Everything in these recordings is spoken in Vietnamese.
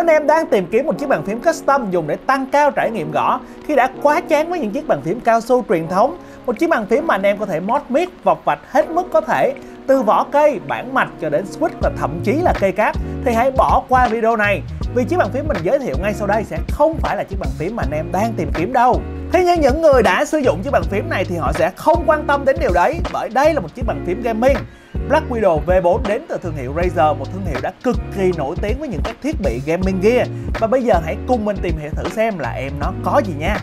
anh em đang tìm kiếm một chiếc bàn phím custom dùng để tăng cao trải nghiệm gõ khi đã quá chán với những chiếc bàn phím cao su truyền thống, một chiếc bàn phím mà anh em có thể mod mic, vọc vạch hết mức có thể, từ vỏ cây, bản mạch cho đến switch và thậm chí là cây cáp, thì hãy bỏ qua video này, vì chiếc bàn phím mình giới thiệu ngay sau đây sẽ không phải là chiếc bàn phím mà anh em đang tìm kiếm đâu. Thế nhưng những người đã sử dụng chiếc bàn phím này thì họ sẽ không quan tâm đến điều đấy, bởi đây là một chiếc bàn phím gaming Black Widow V4 đến từ thương hiệu Razer, một thương hiệu đã cực kỳ nổi tiếng với những các thiết bị gaming gear. Và bây giờ hãy cùng mình tìm hiểu thử xem là em nó có gì nha.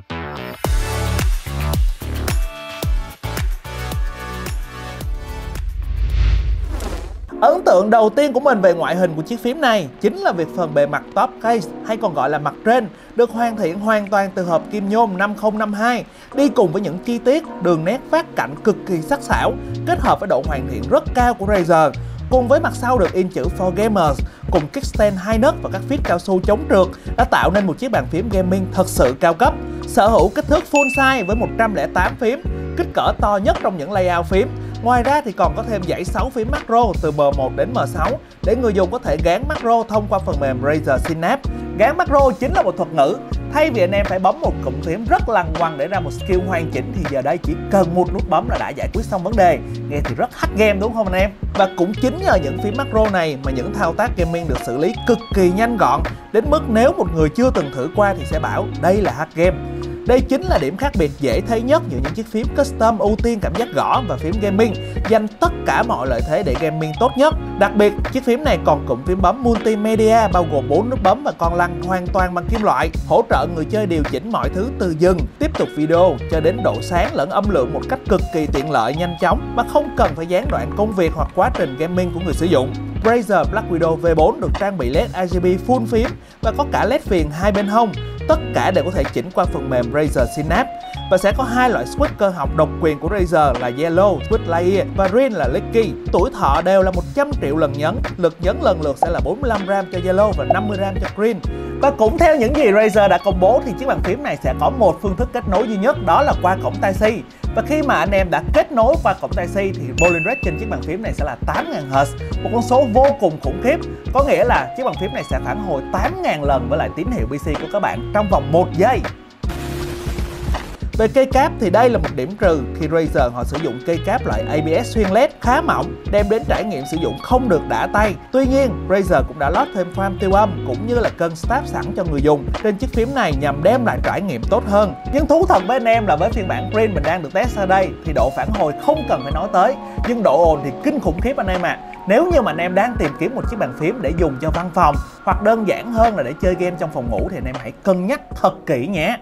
Ấn tượng đầu tiên của mình về ngoại hình của chiếc phím này chính là việc phần bề mặt top case, hay còn gọi là mặt trên, được hoàn thiện hoàn toàn từ hộp kim nhôm 5052, đi cùng với những chi tiết, đường nét phát cạnh cực kỳ sắc sảo, kết hợp với độ hoàn thiện rất cao của Razer. Cùng với mặt sau được in chữ For Gamers, cùng kickstand 2 nấc và các feed cao su chống trượt đã tạo nên một chiếc bàn phím gaming thật sự cao cấp. Sở hữu kích thước full size với 108 phím, kích cỡ to nhất trong những layout phím. Ngoài ra thì còn có thêm dãy 6 phím macro từ M1 đến M6 để người dùng có thể gán macro thông qua phần mềm Razer Synapse. Gán macro chính là một thuật ngữ. Thay vì anh em phải bấm một cụm phím rất lằng ngoằng để ra một skill hoàn chỉnh thì giờ đây chỉ cần một nút bấm là đã giải quyết xong vấn đề. Nghe thì rất hack game đúng không anh em? Và cũng chính nhờ những phím macro này mà những thao tác gaming được xử lý cực kỳ nhanh gọn, đến mức nếu một người chưa từng thử qua thì sẽ bảo đây là hack game. Đây chính là điểm khác biệt dễ thấy nhất giữa những chiếc phím custom ưu tiên cảm giác gõ và phím gaming dành tất cả mọi lợi thế để gaming tốt nhất. Đặc biệt, chiếc phím này còn cụm phím bấm multimedia bao gồm 4 nút bấm và con lăn hoàn toàn bằng kim loại, hỗ trợ người chơi điều chỉnh mọi thứ từ dừng, tiếp tục video cho đến độ sáng lẫn âm lượng một cách cực kỳ tiện lợi, nhanh chóng mà không cần phải gián đoạn công việc hoặc quá trình gaming của người sử dụng. Razer Black Widow V4 được trang bị LED RGB full phím và có cả LED viền hai bên hông. Tất cả đều có thể chỉnh qua phần mềm Razer Synapse và sẽ có hai loại switch cơ học độc quyền của Razer là Yellow Switch Layer và Green là Licky. Tuổi thọ đều là 100 triệu lần nhấn, lực nhấn lần lượt sẽ là 45 RAM cho Yellow và 50 RAM cho Green. Và cũng theo những gì Razer đã công bố thì chiếc bàn phím này sẽ có một phương thức kết nối duy nhất, đó là qua cổng Tai-C. Và khi mà anh em đã kết nối qua cổng Tai-C thì polling rate trên chiếc bàn phím này sẽ là 8000 Hz, một con số vô cùng khủng khiếp. Có nghĩa là chiếc bàn phím này sẽ phản hồi 8000 lần với lại tín hiệu PC của các bạn trong vòng 1 giây. Về cây cáp thì đây là một điểm trừ khi Razer họ sử dụng cây cáp loại ABS xuyên LED khá mỏng, đem đến trải nghiệm sử dụng không được đã tay. Tuy nhiên, Razer cũng đã lót thêm fan tiêu âm cũng như là cân stab sẵn cho người dùng trên chiếc phím này nhằm đem lại trải nghiệm tốt hơn. Nhưng thú thật với anh em là với phiên bản Green mình đang được test ở đây thì độ phản hồi không cần phải nói tới, nhưng độ ồn thì kinh khủng khiếp anh em ạ. Nếu như mà anh em đang tìm kiếm một chiếc bàn phím để dùng cho văn phòng hoặc đơn giản hơn là để chơi game trong phòng ngủ thì anh em hãy cân nhắc thật kỹ nhé.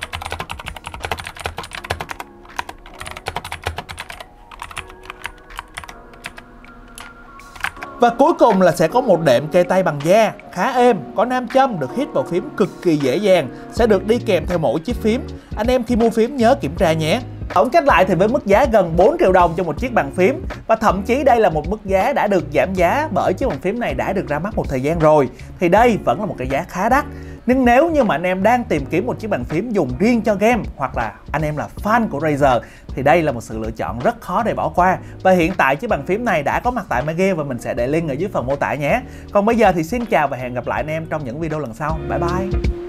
Và cuối cùng là sẽ có một đệm kê tay bằng da, khá êm, có nam châm được hít vào phím cực kỳ dễ dàng, sẽ được đi kèm theo mỗi chiếc phím. Anh em khi mua phím nhớ kiểm tra nhé. Tổng kết lại thì với mức giá gần 4 triệu đồng cho một chiếc bàn phím, và thậm chí đây là một mức giá đã được giảm giá bởi chiếc bàn phím này đã được ra mắt một thời gian rồi, thì đây vẫn là một cái giá khá đắt. Nhưng nếu như mà anh em đang tìm kiếm một chiếc bàn phím dùng riêng cho game hoặc là anh em là fan của Razer thì đây là một sự lựa chọn rất khó để bỏ qua. Và hiện tại chiếc bàn phím này đã có mặt tại MyGear và mình sẽ để link ở dưới phần mô tả nhé. Còn bây giờ thì xin chào và hẹn gặp lại anh em trong những video lần sau. Bye bye.